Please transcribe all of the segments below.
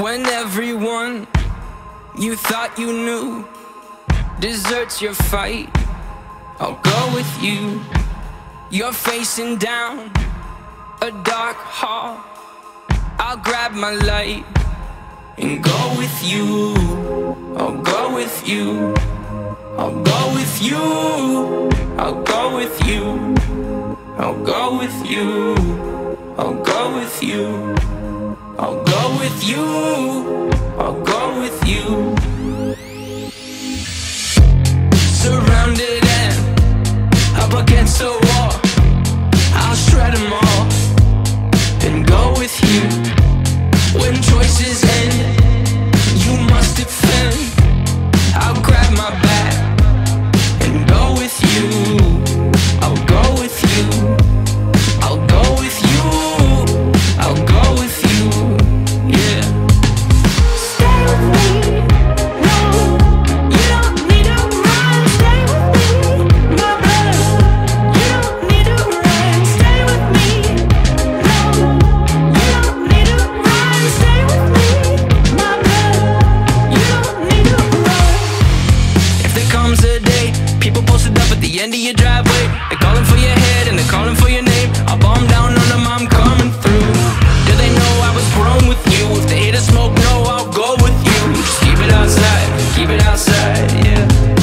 When everyone you thought you knew deserts your fight, I'll go with you. You're facing down a dark hall, I'll grab my light and go with you. I'll go with you. I'll go with you. I'll go with you. I'll go with you. I'll go with you. I'll go with you. I'll go with you. Surrounded and up against the wall, I'll shred them all and go with you. When choices end, you must defend. I'll grab my back and go with you. I'll go with you. I'll go with you. I'll go with you. Yeah. Stay with me. No, you don't need to run. Stay with me, my brother. You don't need to run. Stay with me. No, you don't need to run. Stay with me, my brother. You don't need to run. If there comes a day, people posted up at the end of your driveway, they're calling for your head and they're calling for your name. I'll bomb down on them, I'm coming through. Do they know I was grown with you? If they hear the smoke, no, I'll go with you. Just keep it outside, yeah.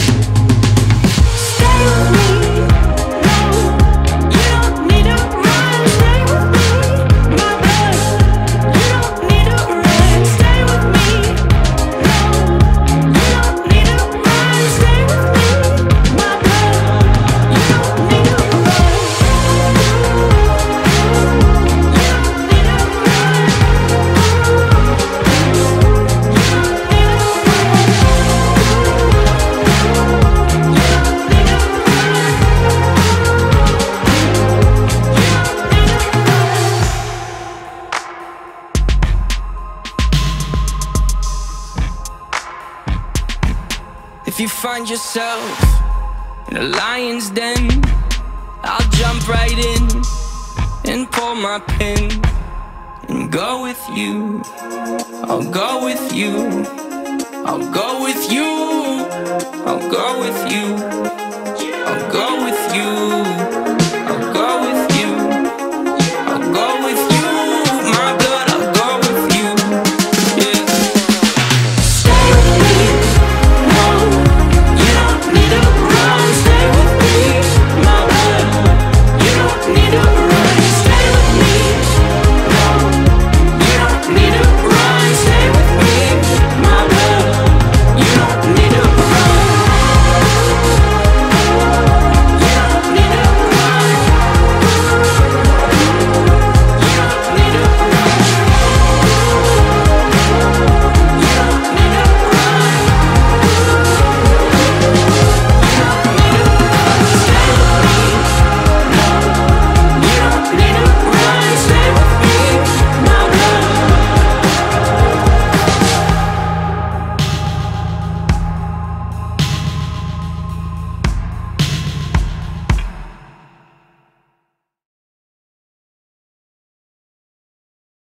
Stay with me. No, you don't need to run. Stay with me, my brother. You don't need to run. Stay with me. No, you don't need to run. Stay with me, my brother. You don't need to run. If you find yourself in a lion's den, I'll jump right in and pull my pin and go with you. I'll go with you. I'll go with you. I'll go with you.